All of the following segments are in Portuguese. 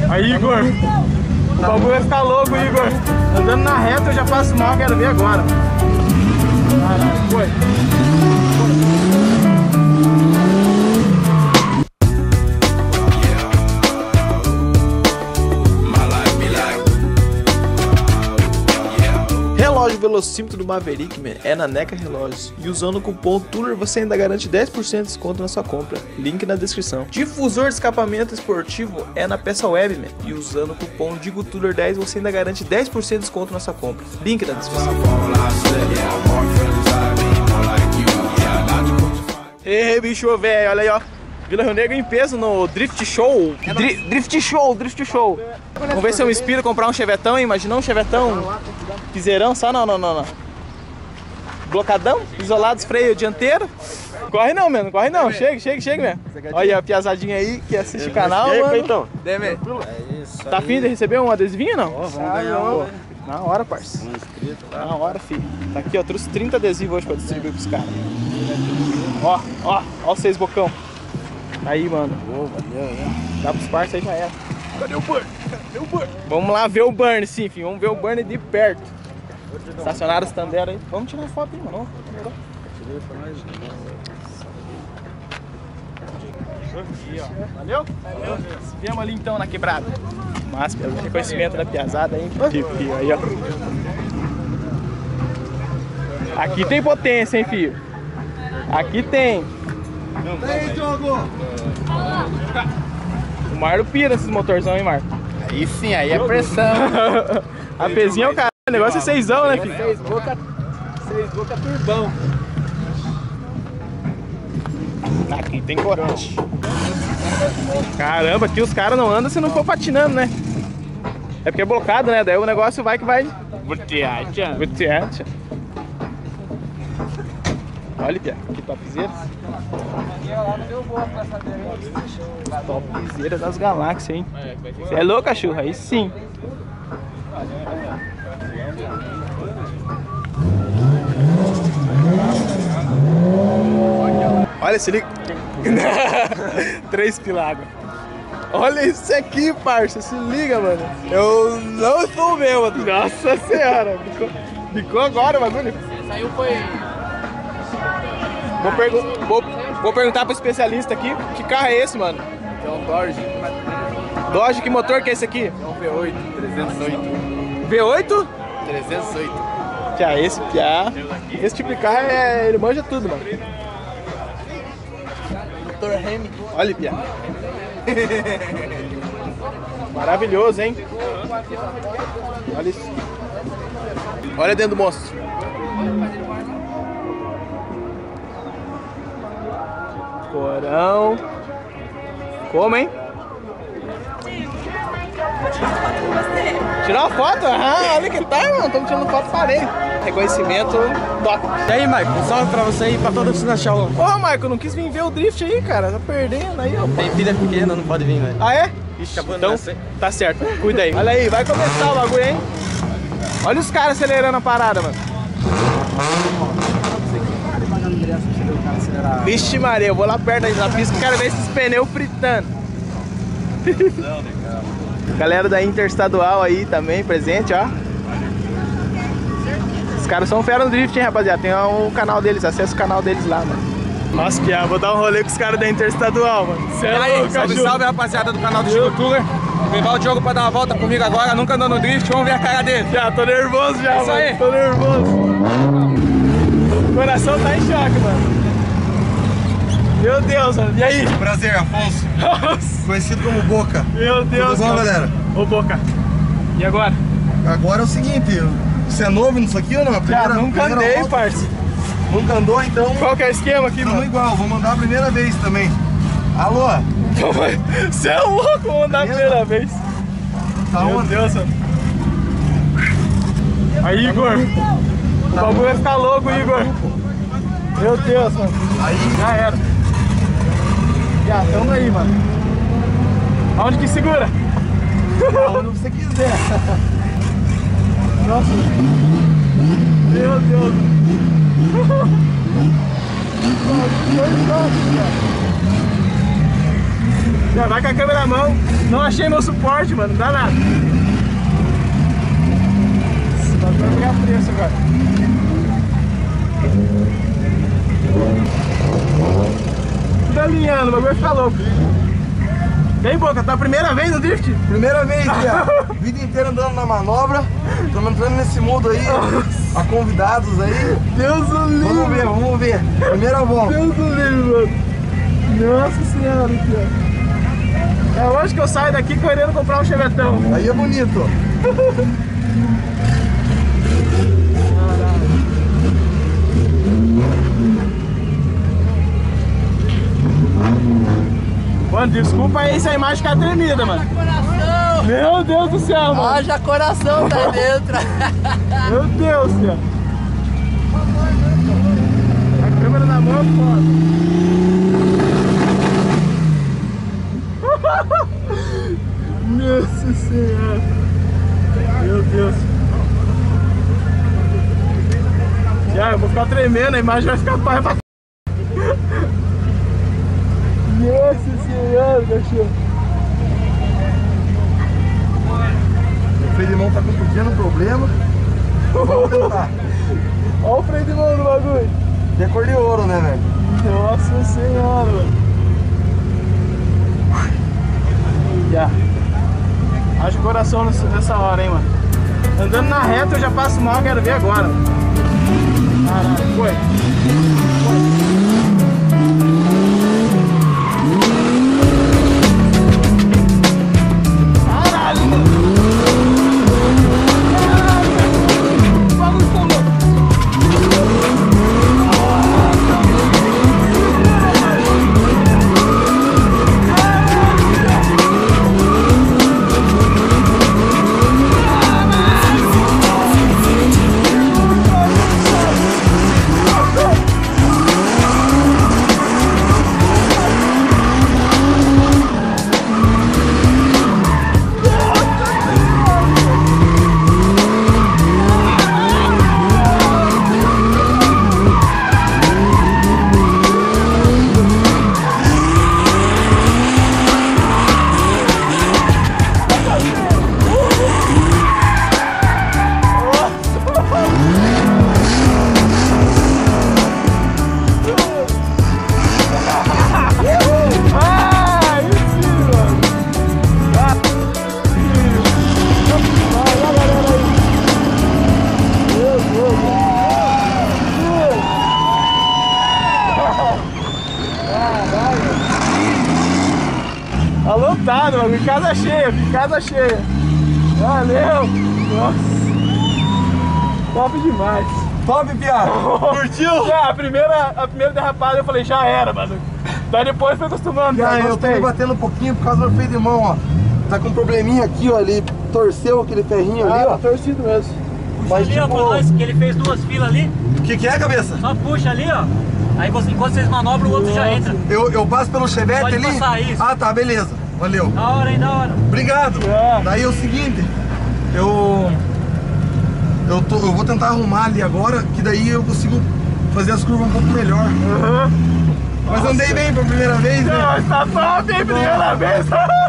Aí, Igor. O bagulho vai ficar louco, Igor. Andando na reta eu já passo mal, quero ver agora. Caralho, foi. Relógio velocímetro do Maverick, man, é na NECA Relógios. E usando o cupom TULER você ainda garante 10% de desconto na sua compra. Link na descrição. Difusor de escapamento esportivo é na Peça Web, man. E usando o cupom DIGOTULER10 você ainda garante 10% de desconto na sua compra. Link na descrição. Ei, bicho velho, olha aí, ó. Vila Rio Negro em peso no Drift Show. Drift Show. Vamos ver se eu me inspiro a comprar um chevetão, hein? Imagina um chevetão piseirão, só não. Blocadão, isolados, freio dianteiro. Corre não, mano, corre não. Chega, mesmo. Olha a piazadinha aí que assiste o canal, mano. Então. Tá afim de receber um adesivinho, não? Vamos ganhar um. Na hora, parça. Na hora, filho. Tá aqui, ó, trouxe 30 adesivos hoje pra distribuir pros caras. Ó o 6 bocão. Aí, mano. Dá pros parça aí, já era. Cadê o burn? Vamos lá ver o burn, sim, filho. Vamos ver o burn de perto. Estacionaram os Tandera aí. Vamos tirar foto aí, mano. Aqui, ó. Valeu? Viemos ali então na quebrada. Mas pelo reconhecimento da piazada aí. Aí, ó. Aqui tem potência, hein, filho. Aqui tem. Vem, Diogo! O Marlo pira esses motorzão, hein, Marco? Aí sim, aí é pressão. A pezinha é o cara. O negócio é 6zão, né, filho? 6 boca turbão. Aqui tem corante. Caramba, aqui os caras não andam se não for patinando, né? É porque é blocado, né? Daí o negócio vai que vai. Buteacha. Olha, Pia, que topzera. Topzera das galáxias, hein? Você é louco, cachorro? Aí sim. Olha, se liga. 3 pilagos. Olha isso aqui, parça. Se liga, mano. Eu não sou o meu, mano. Nossa senhora. Ficou agora o bagulho. Saiu foi... Vou perguntar pro especialista aqui. Que carro é esse, mano? É um Dodge. Dodge, que motor que é esse aqui? É um V8 308. V8? 308. Piá, esse tipo de carro ele manja tudo, mano. Dr. Remy. Olha, Piá. Maravilhoso, hein? Olha isso. Olha dentro do monstro. Corão. Como, hein? Tirar uma foto? Ah, olha que tá, mano. Estamos tirando foto para ele. Reconhecimento top. E aí, Mike? Um salve pra você e pra todo mundo na show. Porra, Michael, não quis vir ver o drift aí, cara. Tá perdendo aí, ó. Tem filha pequena, não pode vir, velho. Ah, é? Ixi, Então, tá certo. Cuida aí. Olha aí, vai começar o bagulho, hein? Olha os caras acelerando a parada, mano. Vixe Maria, eu vou lá perto aí na pista que quero ver esses pneus fritando. Galera da Interestadual aí também presente, ó. Os caras são fera no drift, hein, rapaziada. Tem o canal deles, acessa o canal deles lá, mano. Nossa, Pia, vou dar um rolê com os caras da Interestadual, mano. E aí, salve, rapaziada do canal do Chico Tuller. Levar o Diogo pra dar uma volta comigo agora, nunca andou no drift, vamos ver a cara dele. Já, tô nervoso já, isso mano. Aí. Tô nervoso. O coração tá em choque, mano. Meu Deus, mano. E aí? Prazer, Afonso. Nossa. Conhecido como Boca. Meu Deus, Tudo bom, cara. galera? Ô, Boca. E agora? Agora é o seguinte, você é novo nisso aqui ou não? Já, nunca andei, volta. parça. Nunca andou, então Qual que é o esquema aqui, estamos mano? igual, vou mandar a primeira vez também. Alô? Você é louco, vou mandar a primeira vez. Tá Meu onde? Deus, mano. Aí, Igor. O bagulho vai ficar louco, Igor. Meu Deus, mano. Aí, Já era. Já, tamo aí, mano. Aonde que segura? onde você quiser. Nossa. Meu Deus. Já vai com a câmera na mão. Não achei meu suporte, mano. Não dá nada. Esse bagulho vai pegar preço agora. Tudo alinhando, o bagulho vai ficar louco. Bem, Boca, tá a primeira vez no drift? Primeira vez, Pia. Vida inteira andando na manobra. Estamos entrando nesse mundo aí. A convidados aí. Deus do livre. Vamos ver. Primeira volta. Deus do livre, mano. Nossa senhora, aqui, ó. É hoje que eu saio daqui querendo comprar um chevetão. Aí é bonito. Mano, desculpa aí se a imagem ficar tremida, mano. Coração! Meu Deus do céu, mano. Haja coração tá aí dentro. Meu Deus do céu. A câmera na mão, foda. Nossa senhora. Meu Deus. Já, eu vou ficar tremendo, a imagem vai ficar pai pra... Nossa senhora, cachorro. O freio de mão tá com um pequeno problema. Vamos tentar. Olha o freio de mão do bagulho. É cor de ouro, né, velho? Nossa senhora, mano. Já. Haja o coração nessa hora, hein, mano. Andando na reta eu já passo mal, quero ver agora. Caralho, foi. Caralho, mano. Caralho, o bagulho ficou louco. Tá lotado, mano. Casa cheia, casa cheia. Valeu. Nossa. Top demais. Top, Pia. Curtiu? Já, a primeira derrapada eu falei, já era, mano. Daí depois foi acostumando. Pia, eu tô me batendo um pouquinho por causa do freio de mão, ó. Tá com um probleminha aqui, ó. Ele torceu aquele ferrinho ali, ó. Tá torcido mesmo. Mas Ali, ó, pra nós, que ele fez duas filas ali. O que é, cabeça? Só puxa ali, ó. Aí você, enquanto vocês manobram, o outro já entra. Eu passo pelo chevette Pode ali? passar, isso. Ah, tá, beleza. Valeu. Da hora, hein, da hora. Obrigado. É. Daí é o seguinte, eu vou tentar arrumar ali agora, que daí eu consigo fazer as curvas um pouco melhor. Uhum. Mas andei bem pela primeira vez, né? Nossa, tá top, hein? Primeira vez.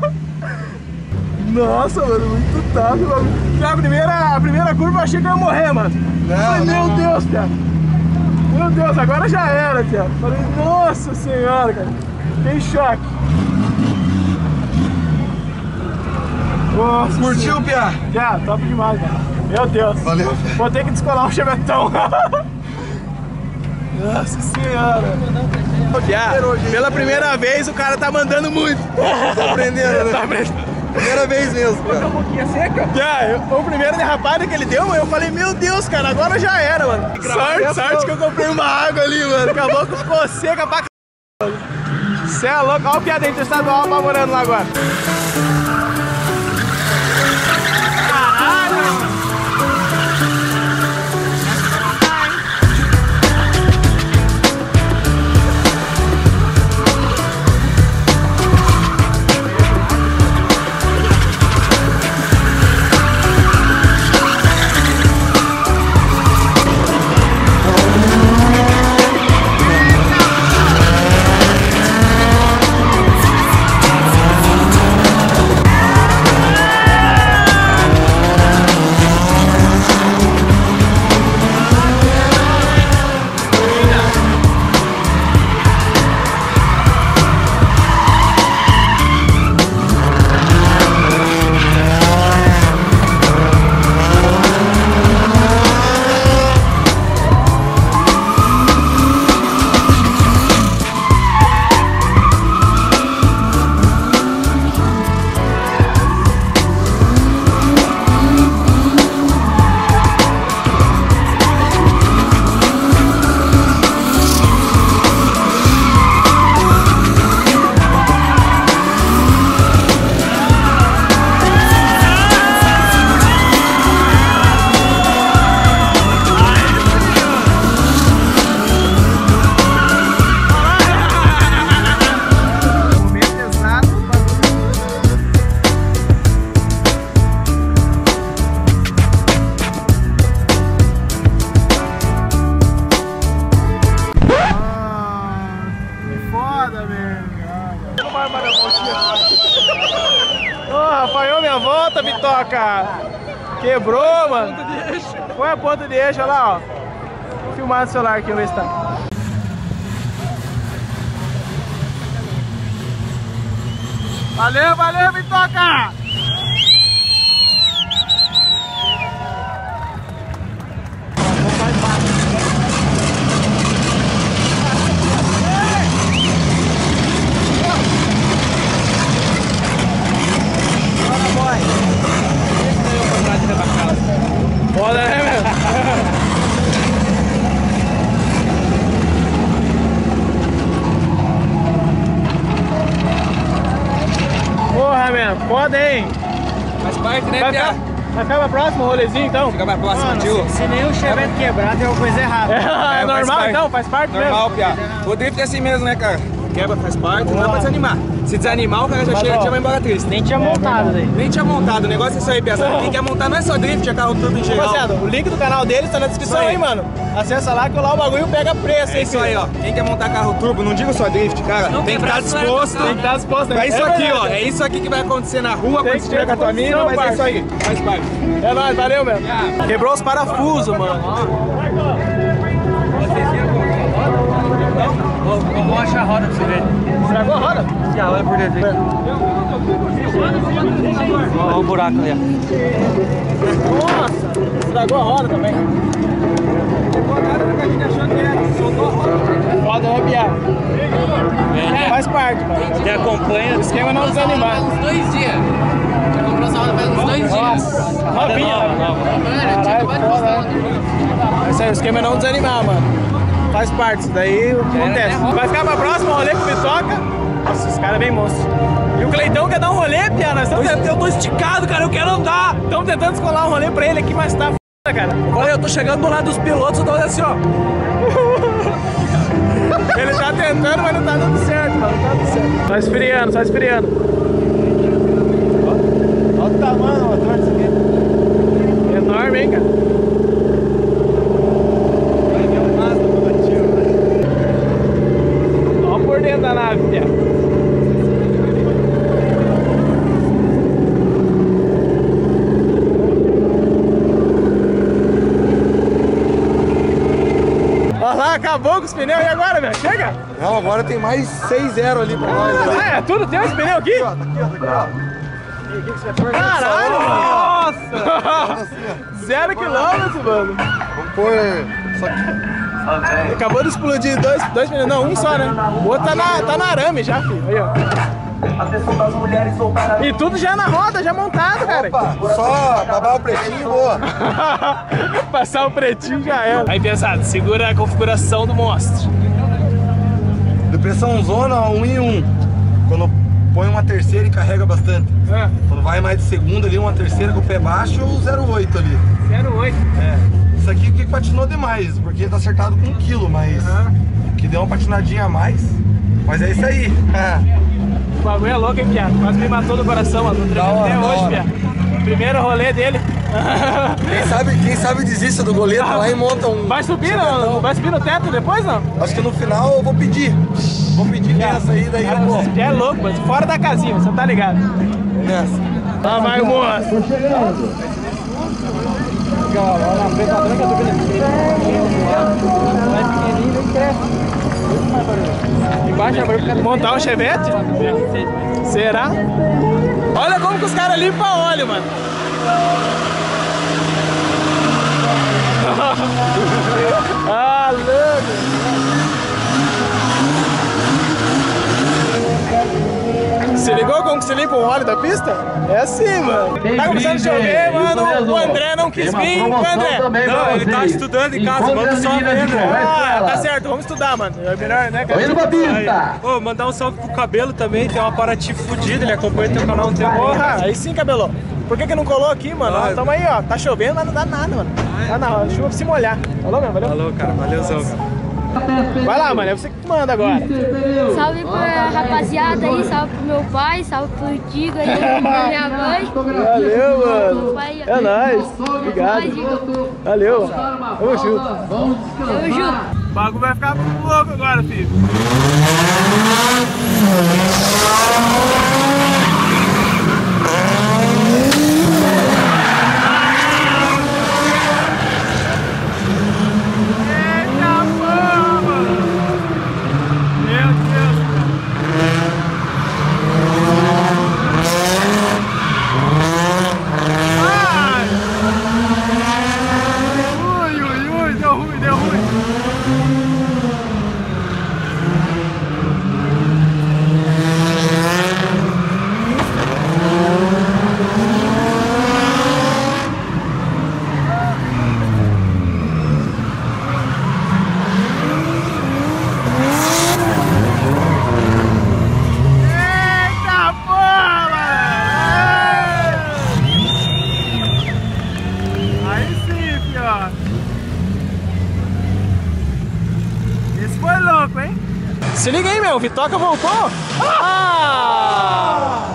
Nossa, mano, muito top, mano. A primeira curva eu achei que eu ia morrer, mano. Falei, meu Deus, cara. Meu Deus, agora já era, cara. Falei, nossa senhora, cara. Fiquei em choque. Nossa Curtiu, senhora. Pia? Já, top demais, cara. Meu Deus. Valeu. Vou ter que descolar um chevetão. Nossa senhora. Já, pela primeira vez o cara tá mandando muito. Tá aprendendo, né? Tá aprendendo. Primeira vez mesmo, cara. Já, o primeiro derrapada que ele deu, eu falei, meu Deus, cara, agora já era, mano. Sorte que eu comprei uma água ali, mano. Acabou que ficou seca pra c... Cê é louco. Olha o piada aí, estadual apavorando lá agora. Caralho! Apanhou minha volta, Bitoca. Quebrou, mano. Foi a ponta de eixo, olha lá, ó. Vou filmar no celular aqui, vamos ver se tá. Valeu, valeu, Bitoca! Foda, né, meu? Porra, meu, foda, hein? Faz parte, né, Pia? Vai ficar pra próxima, rolezinho, então? Fica pra próxima, tio. Se nem o Chevette quebrar, tem alguma coisa errada. É normal, então? Faz parte Normal, mesmo? Pia. O drift é assim mesmo, né, cara? Quebra, faz parte, não dá pra desanimar. Se desanimar, o cara já chega e já vai embora triste. Nem tinha montado daí. Nem tinha montado, o negócio é isso aí, Pia. Quem quer montar não é só drift, é carro turbo em geral. Rapaziada, o link do canal deles tá na descrição aí, mano. Acessa lá que lá o bagulho pega preço, É hein, isso aí, ó. Quem quer montar carro turbo, não digo só drift, cara. Tem que estar disposto. Tem que estar disposto, né? É isso aqui, ó. verdade. É isso aqui que vai acontecer na rua Tem quando que estiver ter com a tua mina, condição, mas é isso aí. Faz parte. É nóis, valeu, meu. Quebrou os parafusos, mano. Vamos achar a roda pra você ver. Estragou a roda? A roda por dentro. Olha o buraco ali, ó. Nossa, estragou a roda também. Foda, né, Pia? Faz parte, mano. Quem acompanha. O esquema é não desanimar. Uns 2 dias. Já comprou essa roda faz uns 2 dias. Nossa, novinha. Mano, tinha acabado de postar ontem. Esse aí, o esquema é não desanimar, mano. Faz parte, isso daí acontece. Vai ficar pra próxima, rolê com o Bitoca. Nossa, esse cara é bem monstro. E o Cleitão quer dar um rolê, Pia. Nós estamos tentando, eu tô esticado, cara, eu quero andar. Estamos tentando descolar um rolê pra ele aqui, mas tá f***, cara. Olha, eu tô chegando do lado dos pilotos, eu tô assim, ó. Ele tá tentando, mas não tá dando certo, mano. Não tá dando certo. Só esfriando, só esfriando. Olha o tamanho do motor disso aqui. Enorme, hein, cara. Olha por dentro da nave, Pia. Olha lá, acabou com os pneus. E agora, velho? Chega? Não, agora tem mais 6-0 ali pra nós. Ali. É tudo teu esse pneu aqui? Tá aqui. Caralho, mano! Nossa! 0 km, mano! Vamos pôr só aqui. Acabou de explodir dois pneus, não, um só, né? O outro tá na arame já, filho. Aí, ó. E tudo já na roda, já montado, cara. Opa, só babar o pretinho, boa. Passar o pretinho já era. Aí, pesado, segura a configuração do monstro. Depressão zona 1 em 1. Quando põe uma terceira e carrega bastante. Quando vai mais de segunda ali, uma terceira com o pé baixo, o 0,8 ali. 0,8. Isso aqui que patinou demais, porque tá acertado com 1 kg, mas que deu uma patinadinha a mais. Mas é isso aí. O bagulho é louco, hein, Pia? Quase me matou do coração, mano. Tô tremendo até hoje, Pia. Primeiro rolê dele. Quem sabe desista do goleiro lá e monta um... Vai subir, não? Vai subir no teto depois, não? Acho que no final eu vou pedir. Vou pedir nessa aí, daí eu vou. Já é louco, mas fora da casinha, você tá ligado? Nessa. Lá vai o monstro. Embaixo vai montar um Chevette? Será? Olha como que os caras limpam óleo, mano. Ah, louco. Se ligou como que se limpa o óleo da pista? É assim, mano. Tá começando a chover, mano. O André não quis vir. André? Não, ele tá estudando em casa, manda só ver, Ah, tá certo, vamos estudar, mano. É melhor, né, cara? Indo pra pista. Ô, mandar um salve pro Cabelo também, tem uma Paraty fudida, ele acompanha teu canal um tempo. Porra, aí sim, cabelão. Por que não colou aqui, mano? Nós tamo aí, ó. Tá chovendo, mas não dá nada, mano. Tá na chuva pra se molhar. Falou, meu? Valeu? Falou, cara, valeuzão. Vai lá, mano. É você que manda agora. Salve pra rapaziada aí, salve pro meu pai, salve pro Tigo aí, pra minha mãe. Valeu, mano. Pai, É nóis. Obrigado. Valeu. Tamo junto. Tamo junto. O bagulho vai ficar muito louco agora, filho. meu, o Vitoca voltou! Ah!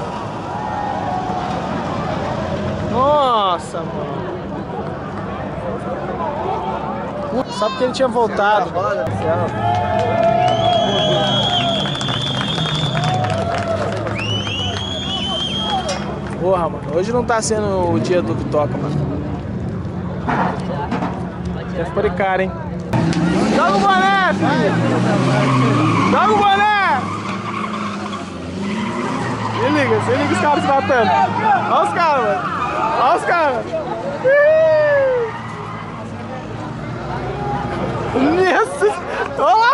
Nossa, mano. Putz, só porque ele tinha voltado. Porra, mano, hoje não tá sendo o dia do Vitoca, mano. Já ficou de cara, hein? Joga o boné, filho! Joga o boné! Se liga os caras se matando. Olha os caras, mano. Olha os caras. Nossa! Olha lá!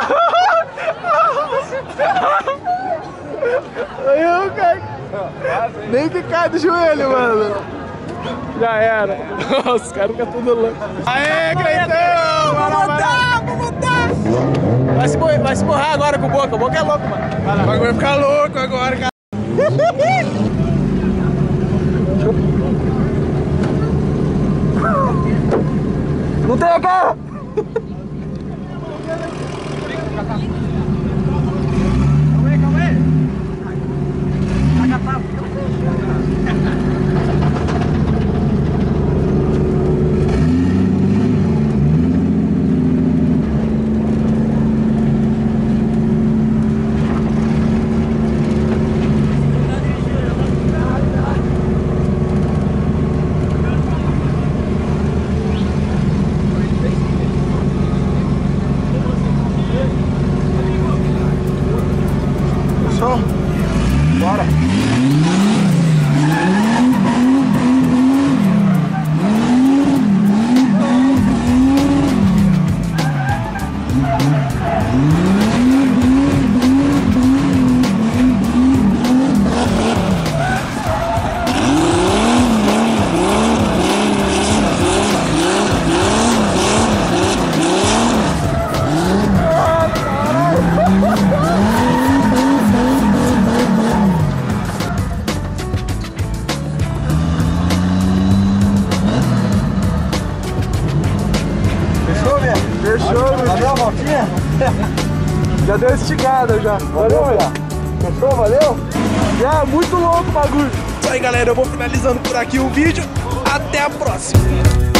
Eu, cara. Nem que cai do joelho, mano. Já era. Os caras ficam tudo louco. Aê, Cleitão! Vou botar! Vai se borrar agora com o Boca. O Boca é louco, mano. Vai ficar louco agora, cara. Não tem a cara! Calma aí! Bora! Fechou, valeu a voltinha? Já deu esticada já. Valeu, velho. Fechou, valeu? Já, muito louco o bagulho. Isso aí, galera, eu vou finalizando por aqui o vídeo. Até a próxima.